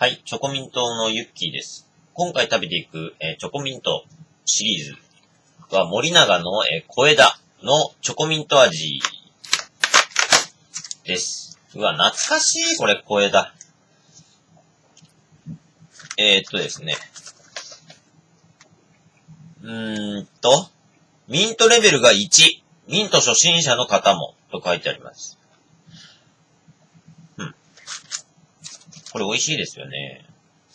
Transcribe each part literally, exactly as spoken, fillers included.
はい、チョコミントのユッキーです。今回食べていく、えー、チョコミントシリーズは森永の、えー、小枝のチョコミント味です。うわ、懐かしい、これ小枝。えー、っとですね。うーんと、ミントレベルがいち、ミント初心者の方も、と書いてあります。うん。これ美味しいですよね。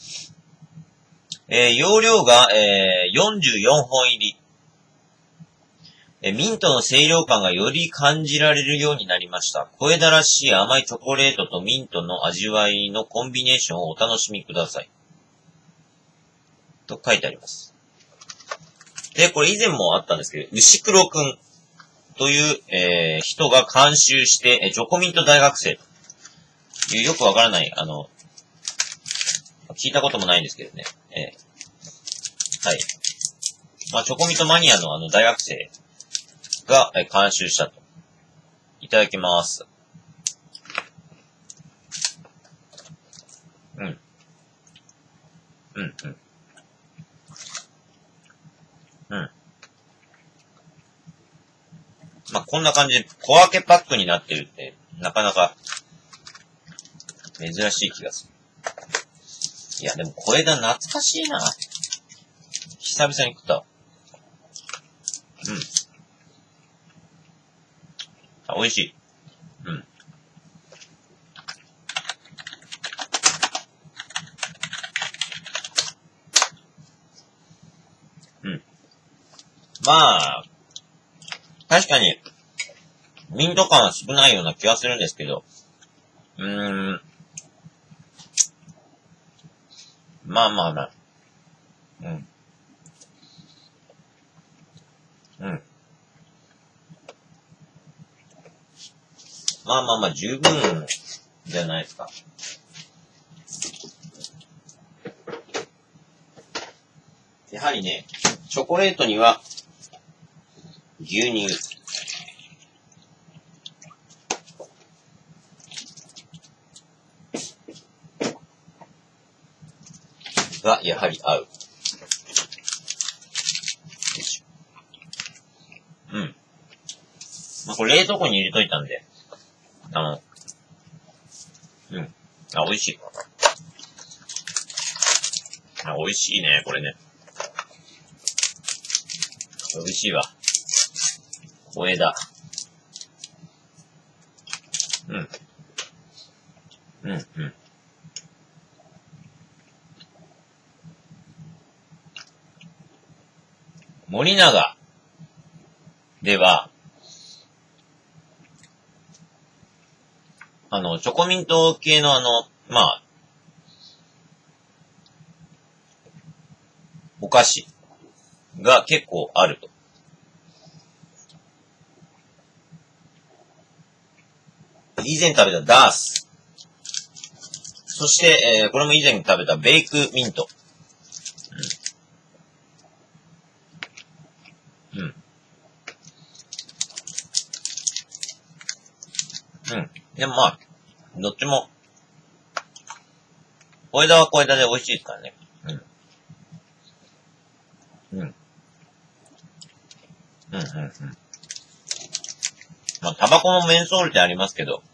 えー、容量が、えー、よんじゅうよんほん入り。えー、ミントの清涼感がより感じられるようになりました。小枝らしい甘いチョコレートとミントの味わいのコンビネーションをお楽しみください。と書いてあります。で、これ以前もあったんですけど、牛黒くんという、えー、人が監修して、えー、チョコミント大学生というよくわからない、あの、聞いたこともないんですけどね。えー、はい。まあ、チョコミントマニアのあの大学生が、えー、監修したと。いただきます。うん。うん、うん。うん。まあ、こんな感じで小分けパックになってるって、なかなか珍しい気がする。いや、でも小枝懐かしいな。久々に食った。うん。あ、美味しい。うん。うん。まあ、確かに、ミント感は少ないような気がするんですけど、うーん。まあまあまあ。うん。うん。まあまあまあ、十分じゃないですか。やはりね、チョコレートには、牛乳。が、やはり合う。うん。まあ、これ冷凍庫に入れといたんで。あの、うん。あ、美味しい。あ、美味しいね、これね。美味しいわ。小枝。うん。うん、うん。森永では、あの、チョコミント系のあの、まあ、お菓子が結構あると。以前食べたダース。そして、えー、これも以前食べたベイクミント。うん。うん。うん。でもまあ、どっちも、小枝は小枝で美味しいですからね。うん。うん。うん、うん、うん。まあ、タバコもメンソールってありますけど、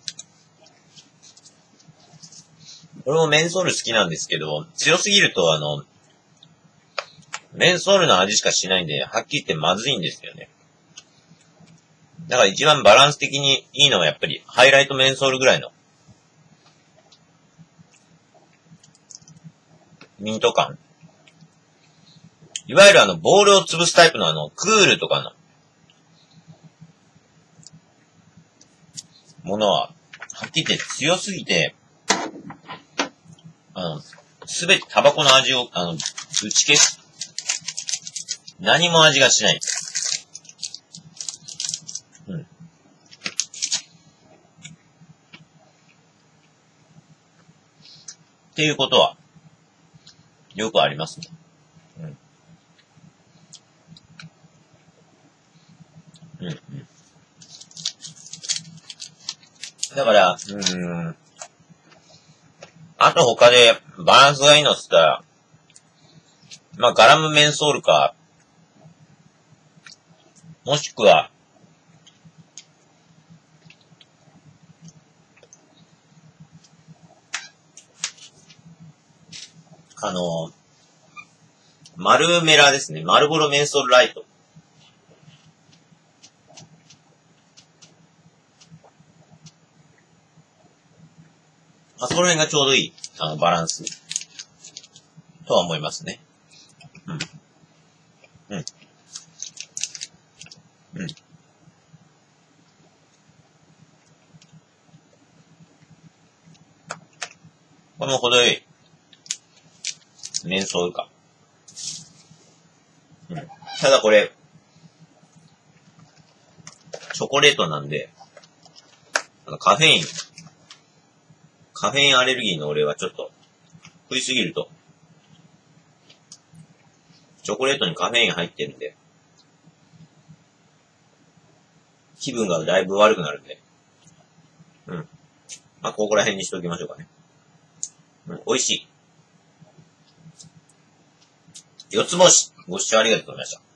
俺もメンソール好きなんですけど、強すぎるとあの、メンソールの味しかしないんで、はっきり言ってまずいんですよね。だから一番バランス的にいいのはやっぱり、ハイライトメンソールぐらいの、ミント感。いわゆるあの、ボールを潰すタイプのあの、クールとかの、ものは、はっきり言って強すぎて、あの、すべてタバコの味を、あの、打ち消す。何も味がしない。うん。っていうことは、よくありますね。うん。うん、うん。だから、うーん。 あと他でバランスがいいのって言ったら、まあ、ガラムメンソールか、もしくは、あの、マルメラですね。マルボロメンソールライト。まあ、その辺がちょうどいい、あの、バランス。とは思いますね。うん。うん。うん。この程よい、メンソールか。うん。ただこれ、チョコレートなんで、あのカフェイン、カフェインアレルギーの俺はちょっと、食いすぎると、チョコレートにカフェイン入ってるんで、気分がだいぶ悪くなるんで、うん。まあ、ここら辺にしておきましょうかね。うん、美味しい。四つ星、ご視聴ありがとうございました。